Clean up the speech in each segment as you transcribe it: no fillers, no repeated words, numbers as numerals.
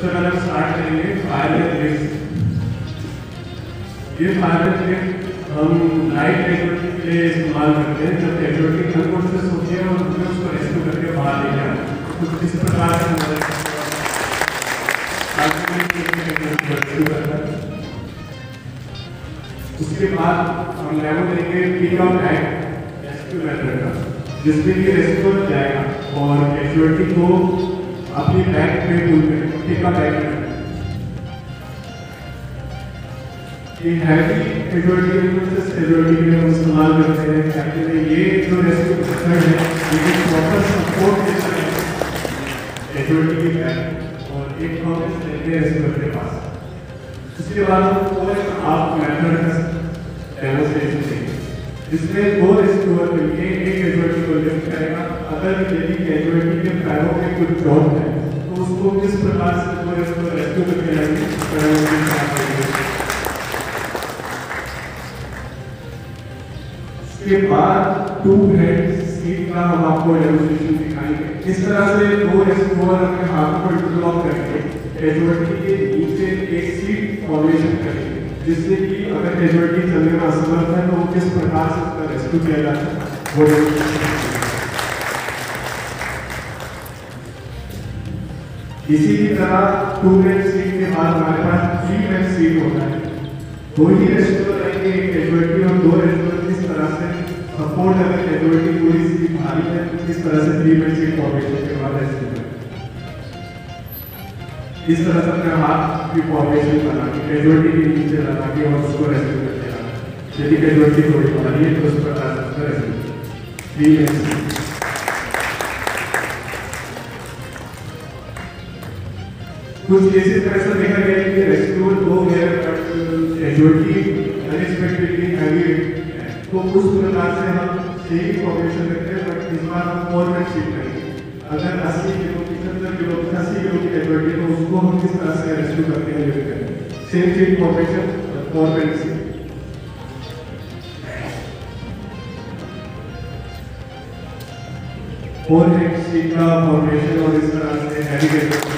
सबसे पहले हम स्टार्ट करेंगे फायर लिफ्ट। ये फायर लिफ्ट हम लाइट कैजुअलिटी के लिए इस्तेमाल करते हैं। जब कैजुअलिटी अनकॉन्शियस होती है और हमें उसको रेस्क्यू करके बाहर ले जाए, तो इस प्रकार से मदद करता है। उसके बाद हम डेमो देंगे pick up bag rescue method का, जिसमें कि रेस्क्यूअर जाएगा और कैजुअलिटी को अपनी बैग पे पुल करेगा, पिक अप बैग में। ये हैवी कैजुअलिटी के लिए हम इस्तेमाल करते हैं। एक्चुअली ये जो रेस्क्यू मेथड है ये प्रॉपर सपोर्ट देता है कैजुअलिटी की बैग और एक प्रोसेस लेते हैं रेस्क्यूअर के पास। उसके बाद हम पूरे आप मेथड का डेमोन्स्ट्रेशन देंगे, जिसमें दो रेस्क्यूअर मिलकर एक कैजुअलिटी को लिफ्ट करेगा। अगर यदि कैजुअलिटी के पैरों में कुछ चोट है तो उसको किस प्रकार से दो रेस्क्यूअर रेस्क्यू करके लाएंगे। उसके बाद टू हेड सीट का हम आपको डेमोन्स्ट्रेशन दिखाएंगे। इस तरह से दो रेस्क्यूअर अपने हाथों को इंटरलॉक करके कैजुअलिटी के नीचे एक सीट फॉर्मेशन करेंगे, जिससे कि अगर कैजुअलिटी चलने में असमर्थ है तो वो किस प्रकार से उसका रेस्क्यू किया जाता है वो डेमोन्स्ट्रेशन। इसी की तरह टू हेड सीट के बाद हमारे पास थ्री हेड सीट होता है। दो ही रेस्क्यूअर रहेंगे, एक कैजुअलिटी और दो रेस्क्यूअर। किस तरह से सपोर्ट अगर कैजुअलिटी पूरी सी भारी है तो किस तरह से थ्री हेड सीट फॉर्मेशन के बाद रेस्क्यू करें। इस तरह से अपने हाथ की फॉर्मेशन बना के कैजुअलिटी के नीचे लगा के और उसको रेस्क्यू करते हैं। यदि कैजुअलिटी थोड़ी भारी है तो उस प्रकार से उसका रेस्क्यू थ्री हेड सीट। कुछ केसेस में ऐसा देखा गया है कि रेस्क्यूअर हो गया बट कैजुअलिटी अनएक्सपेक्टेडली हैवी है, तो उस प्रकार से हम सेम फॉर्मेशन रखते हैं बट इस बार हम 4 हेड सीट करेंगे। अगर 80 किलो 75 किलो 80 किलो की कैजुअलिटी तो उसको हम किस तरह से रेस्क्यू करते हैं लिफ्ट करें। Same seat formation 4 head seat. Four head seat का फॉर्मेशन और इस तरह से हैवी कैजुअलिटी।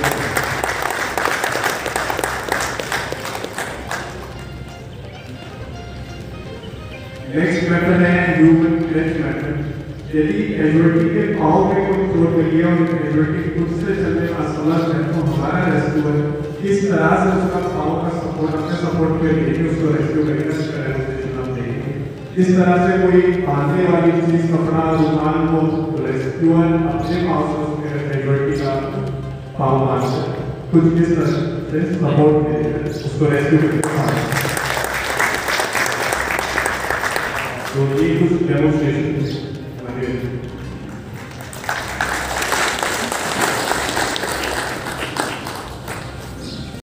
नेक्स्ट मेथड है ह्यूमन क्रच मेथड। यदि कैजुअलिटी के पांव में कोई चोट लगी है और कैजुअलिटी खुद से चलने में असमर्थ है तो हमारा रेस्क्यूअर किस तरह से उसका पांव का सपोर्ट अपने सपोर्ट पे लेके उसको रेस्क्यू करेगा, इसका डेमोन्स्ट्रेशन हम देखेंगे। इस तरह से कोई बांधने वाली चीज, कपड़ा, रुमाल को रेस्क्यूअर अपने पांव से उसके कैजुअलिटी का पांव बांधकर खुद किस तरह से सपोर्ट देगा उसको रेस्क्यू करेगा। तो ये कुछ डेमोन्स्ट्रेशन हमारे